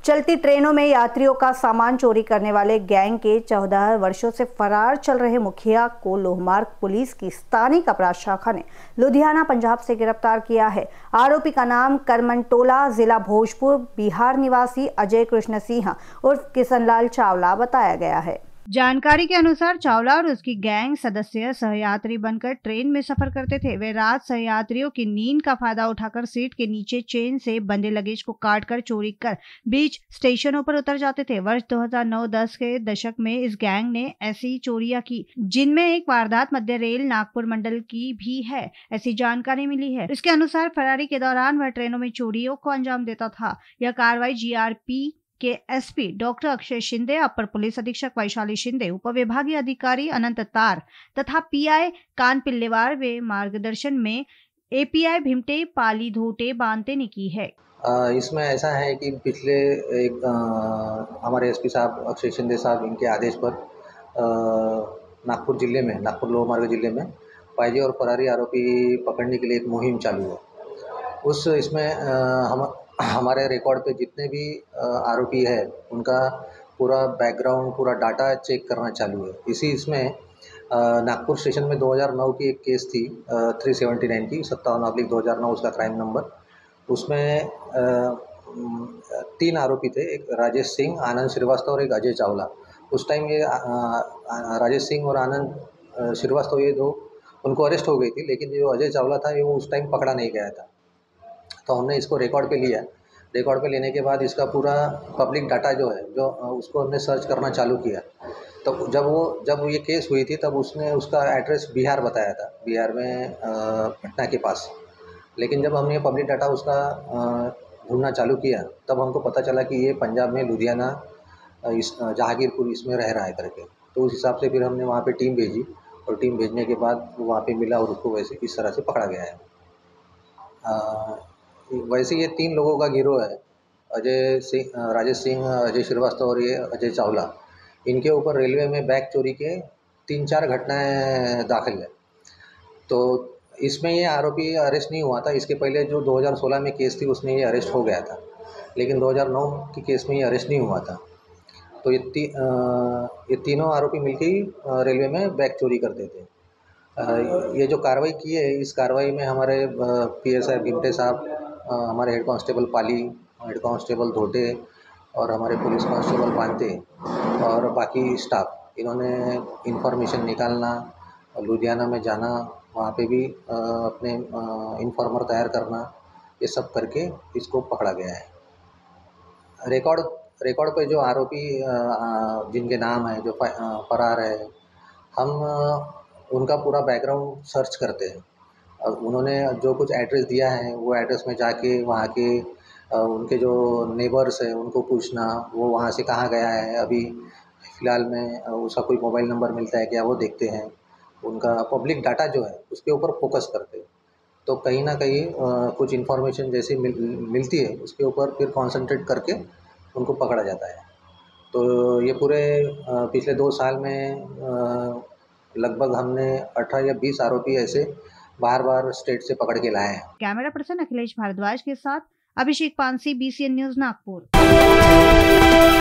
चलती ट्रेनों में यात्रियों का सामान चोरी करने वाले गैंग के 14 वर्षों से फरार चल रहे मुखिया को लोहमार्ग पुलिस की स्थानिक अपराध शाखा ने लुधियाना पंजाब से गिरफ्तार किया है। आरोपी का नाम करमनटोला जिला भोजपुर बिहार निवासी अजय कृष्ण सिंह उर्फ किशनलाल चावला बताया गया है। जानकारी के अनुसार चावला और उसकी गैंग सदस्य सहयात्री बनकर ट्रेन में सफर करते थे। वे रात सहयात्रियों की नींद का फायदा उठाकर सीट के नीचे चेन से बंधे लगेज को काटकर चोरी कर बीच स्टेशनों पर उतर जाते थे। वर्ष 2009-10 के दशक में इस गैंग ने ऐसी चोरियां की, जिनमें एक वारदात मध्य रेल नागपुर मंडल की भी है, ऐसी जानकारी मिली है। इसके अनुसार फरारी के दौरान वह ट्रेनों में चोरियों को अंजाम देता था। यह कार्रवाई जीआरपी के एसपी डॉक्टर अक्षय शिंदे, अपर पुलिस अधीक्षक वैशाली शिंदे, उपविभागीय अधिकारी अनंत तार तथा पीआई कान पिल्लेवार वे मार्गदर्शन में एपीआई भिमटे पाली धोटे बांते ने की है। इसमें ऐसा है कि पिछले हमारे एसपी साहब अक्षय शिंदे साहब इनके आदेश पर नागपुर लोहमार्ग जिले में पाइजे और फरारी आरोपी पकड़ने के लिए एक मुहिम चालू है। इसमें हम हमारे रिकॉर्ड पे जितने भी आरोपी है उनका पूरा बैकग्राउंड, पूरा डाटा चेक करना चालू है। इसमें नागपुर स्टेशन में 2009 की एक केस थी 379 की 57/2009 उसका क्राइम नंबर। उसमें 3 आरोपी थे, एक राजेश सिंह, आनंद श्रीवास्तव और एक अजय चावला। उस टाइम ये राजेश सिंह और आनंद श्रीवास्तव ये दो उनको अरेस्ट हो गई थी, लेकिन जो अजय चावला था ये वो उस टाइम पकड़ा नहीं गया था। तो हमने इसको रिकॉर्ड पे लिया। रिकॉर्ड पे लेने के बाद इसका पूरा पब्लिक डाटा जो है उसको हमने सर्च करना चालू किया। तो जब ये केस हुई थी तब उसने उसका एड्रेस बिहार बताया था, बिहार में पटना के पास। लेकिन जब हमने पब्लिक डाटा उसका ढूंढना चालू किया तब हमको पता चला कि ये पंजाब में लुधियाना जहांगीरपुर इसमें रह रहा है करके। तो उस हिसाब से फिर हमने वहाँ पे टीम भेजी और टीम भेजने के बाद वो वहाँ पे मिला और उसको वैसे इस तरह से पकड़ा गया है। वैसे ये 3 लोगों का गिरोह है, राजेश सिंह, अजय श्रीवास्तव और ये अजय चावला। इनके ऊपर रेलवे में बैग चोरी के 3-4 घटनाएं दाखिल है। तो इसमें ये आरोपी अरेस्ट नहीं हुआ था। इसके पहले जो 2016 में केस थी उसमें ये अरेस्ट हो गया था, लेकिन 2009 की केस में ये अरेस्ट नहीं हुआ था। तो ये तीनों आरोपी मिलके ही रेलवे में बैग चोरी करते थे। ये जो कार्रवाई की है, इस कार्रवाई में हमारे पीएसआई भिमटे साहब, हमारे head constable Pali, head constable Dhote और हमारे पुलिस कांस्टेबल बांते और बाकी स्टाफ, इन्होंने इंफॉर्मेशन निकालना, लुधियाना में जाना, वहाँ पे भी अपने इन्फॉर्मर तैयार करना, ये सब करके इसको पकड़ा गया है। रिकॉर्ड पे जो आरोपी जिनके नाम है जो फरार है, हम उनका पूरा बैकग्राउंड सर्च करते हैं। और उन्होंने जो कुछ एड्रेस दिया है वो एड्रेस में जाके वहाँ के उनके जो नेबर्स हैं उनको पूछना, वो वहाँ से कहाँ गया है, अभी फ़िलहाल में उसका कोई मोबाइल नंबर मिलता है क्या, वो देखते हैं। उनका पब्लिक डाटा जो है उसके ऊपर फोकस करते हैं। तो कहीं ना कहीं कुछ इन्फॉर्मेशन जैसे मिलती है उसके ऊपर फिर कॉन्सेंट्रेट करके उनको पकड़ा जाता है। तो ये पूरे पिछले 2 साल में लगभग हमने 18 या 20 आरोपी ऐसे बार स्टेट से पकड़ के लाए हैं। कैमरा पर्सन अखिलेश भारद्वाज के साथ अभिषेक पानसी, BCN न्यूज, नागपुर।